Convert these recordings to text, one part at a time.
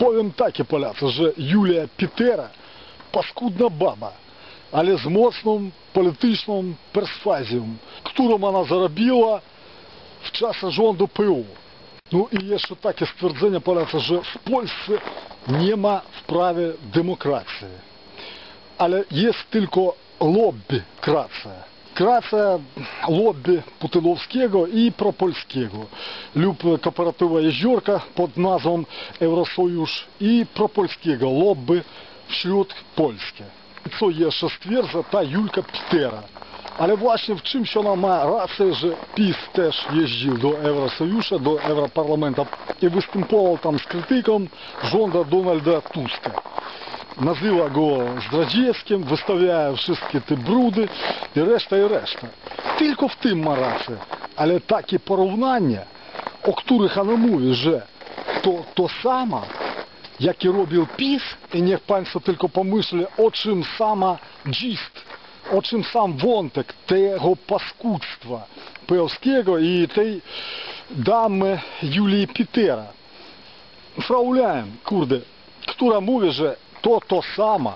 Powiem takie, Polacy, że Julia Pitera paskudna baba, ale z mocną polityczną perswazją, którą ona zarobiła w czasie rządu PO. No i jeszcze takie stwierdzenie, Polacy, że w Polsce nie ma w prawie demokracji, ale jest tylko lobbykracja. Kracja lobby putinowskiego i propolskiego lub kooperatywa Jeziorka pod nazwą Eurosojusz i propolskiego lobby wśród Polski. Co jeszcze stwierdza ta Julka Pitera. Ale właśnie w czymś ona ma rację, że PiS też jeździł do Eurosojusza, do Europarlamentu i występował tam z krytyką rządu Donalda Tuska. Nazywa go zdradzieckim, wystawia wszystkie te brudy i reszta. Tylko w tym ma rację. Ale takie porównania, o których ona mówi, że to samo, jakie robił PiS, i niech Państwo tylko pomyślą, o czym sama gist, o czym sam wątek tego paskudztwa pełskiego i tej damy Julii Pitera. Fraulein, kurde, która mówi, że to samo,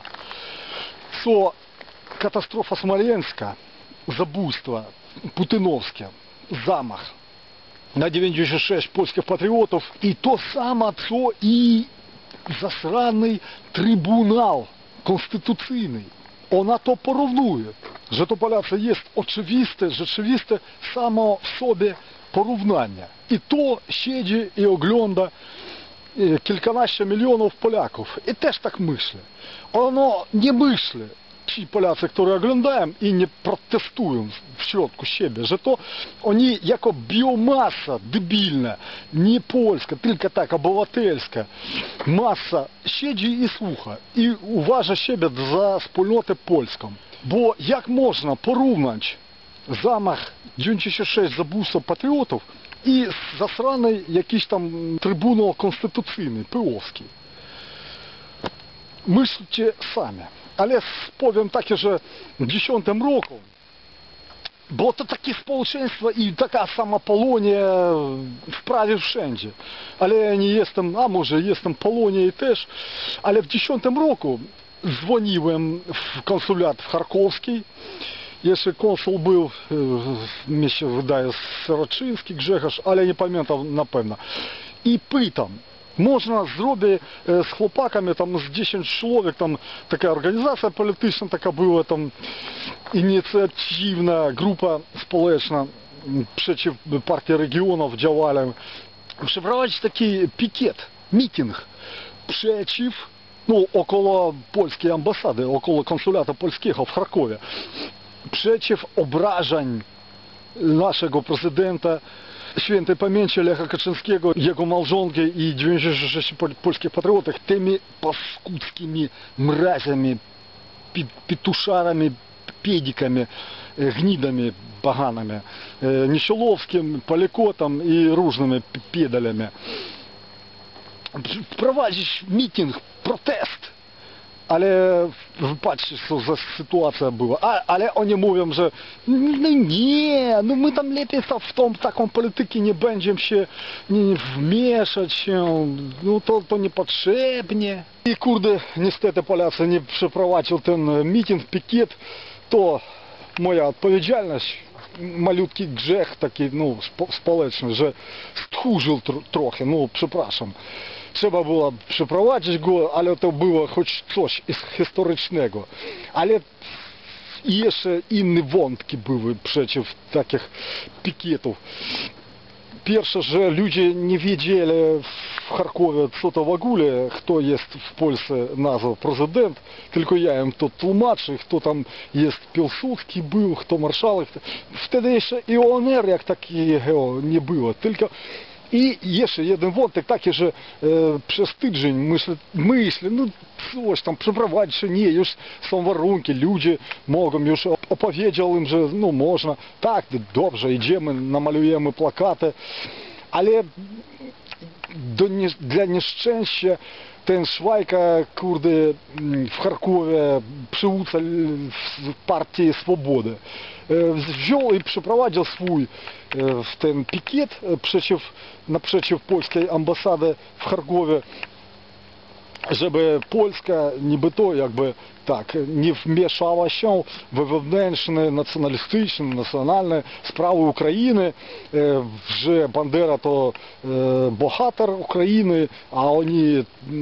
co katastrofa smoleńska, zabójstwo putinowskie, zamach na 96 polskich patriotów i to samo, co i zasrany Trybunał Konstytucyjny. Ona to porównuje, że to, Polacy, jest oczywiste, rzeczywiste samo w sobie porównanie. I to siedzi i ogląda kilkanaście milionów Polaków. I też tak myślę. Ono nie myśli, ci Polacy, którzy oglądają i nie protestują w środku siebie, że to oni jako biomasa debilna, nie polska, tylko tak obywatelska masa siedzi i słucha i uważa siebie za wspólnotę polską. Bo jak można porównać zamach 96 zabójstwa patriotów i zasrany jakiś tam Trybunał Konstytucyjny, pyłowski? Myślcie sami. Ale powiem takie, że w 2010 roku, bo to takie społeczeństwo i taka sama Polonia w prawie wszędzie. Ale ja nie jestem, a może jestem Poloniей też, ale w 2010 roku dzwoniłem w konsulat w Charkowskiej. Jeszcze konsul był w mieście, wydaje, Soroczyński, Grzegorz, ale nie pamiętam na pewno. I pytam, można zrobić z chłopakami, tam z 10 człowiek, tam taka organizacja polityczna taka była, tam inicjatywna grupa społeczna przeciw Partii Regionów działała, przeprowadzić taki pikiet, meeting przeciw, no, około polskiej ambasady, około konsulatu polskiego w Charkowie, przeciw obrażań naszego prezydenta, świętej pamięci Lecha Kaczyńskiego, jego małżonki i 96 polskich patriotów tymi paskudzkimi mraziami, pituszarami, pedikami, gnidami погаными, Niesiołowskim, Palikotом i różnymi pedalami. Prowadzić meeting, protest. Ale patrzcie, co za sytuacja była. Ale oni mówią, że no nie, no my tam lepiej w tą taką politykę nie będziemy się wmieszać się, no to niepotrzebnie. I kurde, niestety Polacy nie przeprowadził ten meeting, pikiet, to moja odpowiedzialność, malutki grzech taki, no, społeczny, że stchórzył trochę, no, przepraszam. Trzeba było przeprowadzić go, ale to było choć coś historycznego. Ale jeszcze inne wątki były przeciw takich pikietów. Pierwsze, że ludzie nie wiedzieli w Charkowie, co to w ogóle, kto jest w Polsce nazwa prezydent, tylko ja im to tłumaczę, kto tam jest Piłsudski był, kto marszałek. Wtedy jeszcze i ONR jak takiego nie było, tylko... I jeszcze jeden wątek taki, że przez tydzień myślę, no coś tam przeprowadzić, nie, już są warunki, ludzie mogą, już opowiedział im, że no można, tak, dobrze, idziemy, namalujemy plakaty, ale dla nieszczęścia ten Szwajka, kurde, w Charkowie przywódca Partii Swobody, wziął i przeprowadził swój ten pikiet naprzeciw polskiej ambasady w Charkowie. żeby Polska niby jakby tak, nie wmieszała się we wewnętrzne, nacjonalistyczne, nacjonalne sprawy Ukrainy, że Bandera to bohater Ukrainy, a oni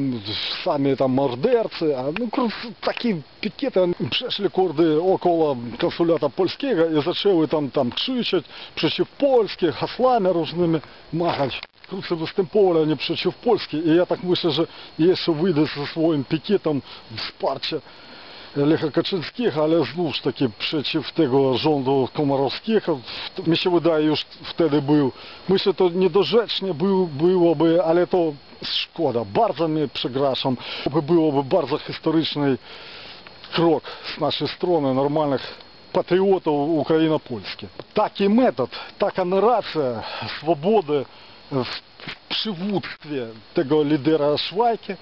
sami tam mordercy, a no takie pikiety, oni przeszli kordy około konsulata polskiego i zaczęły tam krzyczeć przeciw Polsce, hasłami różnymi machać. Wkrótce występowali oni przeciw Polsce i ja tak myślę, że jeszcze wyjdę ze swoim pikietem wsparcia Lecha Kaczyńskiego, ale znów таки przeciw tego rządu Komorowskiego. Mi się wydaje, już wtedy był. Myślę, to niedorzecznie byłoby, ale to szkoda. Bardzo mnie przepraszam. Byłoby bardzo historyczny krok z naszej strony, normalnych patriotów Ukraino-Polskich. Taki metod, taka narracja swobody w przywództwie tego lidera Szwajki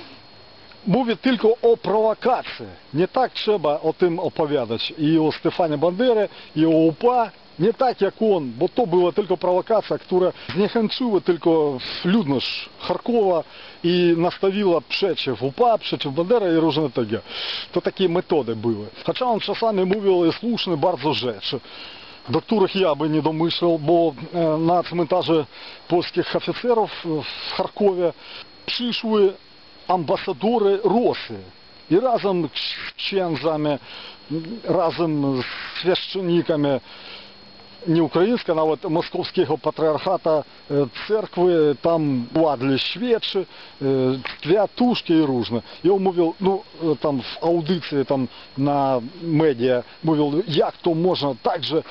mówi tylko o prowokacji. Nie tak trzeba o tym opowiadać. I o Stefanie Banderze, i o UPA. Nie tak jak on, bo to była tylko prowokacja, która zniechęciła tylko ludność Charkowa i nastawiła przeciw UPA, przeciw Bandery i różne takie. To takie metody były. Chociaż on czasami mówił i słuszne bardzo rzeczy, do których ja by nie domyślał, bo na cmentarze polskich oficerów w Charkowie przyszły ambasadory Rosji i razem z księdzami, razem z święcennikami nie ukraińskiej, nawet moskowskiego patriarchata cerkwy, tam kładli świeczy, kwiatuszki i różne. I on mówił, no tam w audycji, tam na media, mówił, jak to można tak, że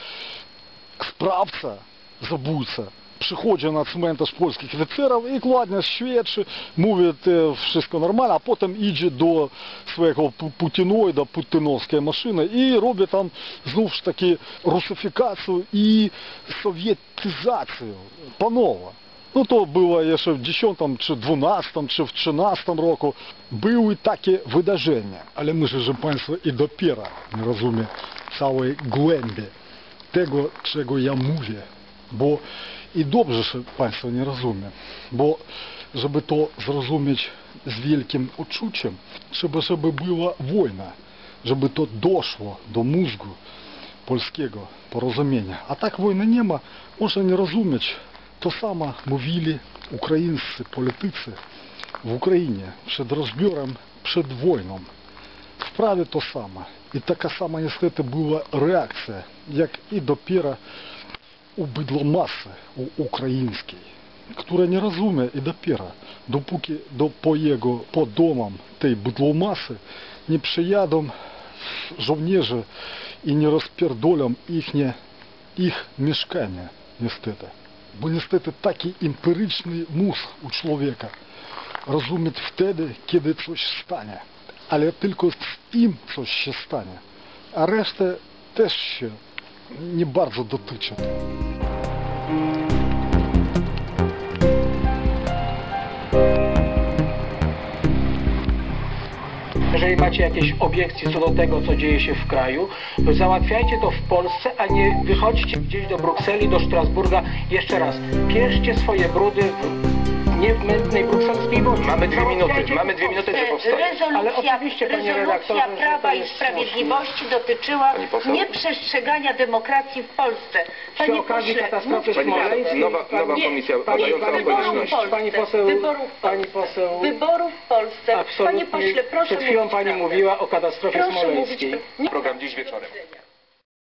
sprawca, zabójca, przychodzi na cmentarz polskich oficerów i kładnie świeczy, mówi, to wszystko normalne, a potem idzie do swojego putinoida, putinowskiej maszyny i robi tam znów таки rusyfikację i sowietyzację panowa. No to było jeszcze w 10, czy 12, czy w 13 roku. Były takie wydarzenia. Ale myślę, że Państwo i dopiero nie rozumie całej głębi tego, czego ja mówię. Bo i dobrze, że Państwo nie rozumie, bo żeby to zrozumieć z wielkim uczuciem, trzeba, żeby była wojna, żeby to doszło do mózgu polskiego porozumienia. A tak wojny nie ma, można nie rozumieć. To samo mówili ukraińscy politycy w Ukrainie przed rozbiorem, przed wojną. W prawie to samo. I taka sama niestety była reakcja, jak i dopiero u bydłomasy ukraińskiej, która nie rozumie i dopiero, dopóki po domom tej bydłomasy nie przyjadą żołnierze i nie rozpierdolą ich mieszkania, niestety. Bo niestety taki empiryczny mózg u człowieka rozumie wtedy, kiedy coś stanie, ale tylko z tym coś się stanie, a reszta też się nie bardzo dotyczy. Jeżeli macie jakieś obiekcje co do tego, co dzieje się w kraju, to załatwiajcie to w Polsce, a nie wychodźcie gdzieś do Brukseli, do Strasburga. Jeszcze raz, pierzcie swoje brudy w niewmętnej brukselskiej wodzie. Mamy 2 minuty, żeby powstać. Ale oczywiście, panie redaktorze, Rezolucja Prawa i Sprawiedliwości dotyczyła nieprzestrzegania demokracji w Polsce. Przy okazji katastrofy smoleńskiej... Nowa komisja badająca okoliczności. Wyborów w Polsce. Absolutnie. Panie pośle, proszę przed chwilą mówić pani prawdę. mówiła o katastrofie Proszę smoleńskiej. mówić. Program dziś wieczorem.